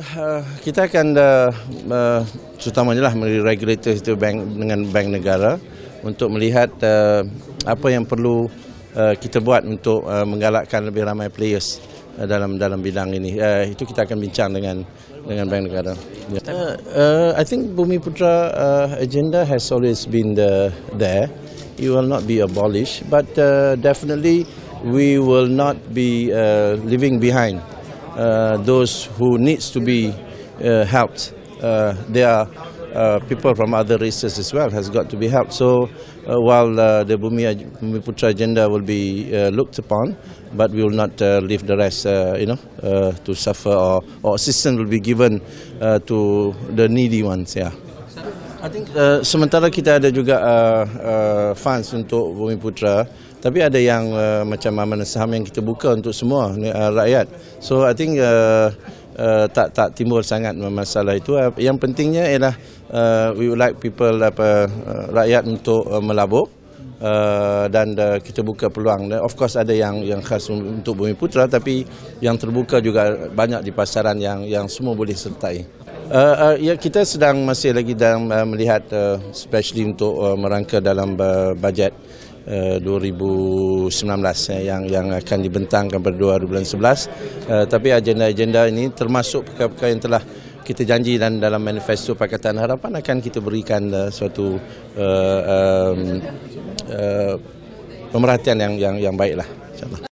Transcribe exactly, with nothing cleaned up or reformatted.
uh, kita akan uh, uh, terutamanya lah regulator itu bank dengan bank negara untuk melihat uh, apa yang perlu uh, kita buat untuk uh, menggalakkan lebih ramai players uh, dalam dalam bidang ini. Uh, itu kita akan bincang dengan dengan bank negara. Yeah. Uh, uh, I think Bumiputra uh, agenda has always been the, there. It will not be abolished, but uh, definitely we will not be uh, leaving behind Uh, those who needs to be uh, helped. Uh, there are uh, people from other races as well has got to be helped. So uh, while uh, the Bumi Bumiputra agenda will be uh, looked upon, but we will not uh, leave the rest, uh, you know, uh, to suffer, or, or assistance will be given uh, to the needy ones. Yeah. I think uh, sementara kita ada juga uh, uh, funds untuk Bumiputra, tapi ada yang uh, macam amanah saham yang kita buka untuk semua uh, rakyat. So I think uh, uh, tak tak timbul sangat masalah itu. Uh, yang pentingnya ialah uh, we would like people apa uh, rakyat untuk uh, melabur uh, dan uh, kita buka peluang. Dan of course ada yang yang khas untuk Bumiputra, tapi yang terbuka juga banyak di pasaran yang yang semua boleh sertai. Uh, uh, ya, kita sedang masih lagi dalam uh, melihat uh, especially untuk uh, merangka dalam uh, bajet uh, dua ribu sembilan belas uh, yang yang akan dibentangkan pada dua ribu sebelas. Uh, tapi agenda-agenda ini termasuk perkara-perkara yang telah kita janji dan dalam manifesto Pakatan Harapan akan kita berikan uh, suatu uh, um, uh, pemerhatian yang yang yang baiklah, insya-Allah.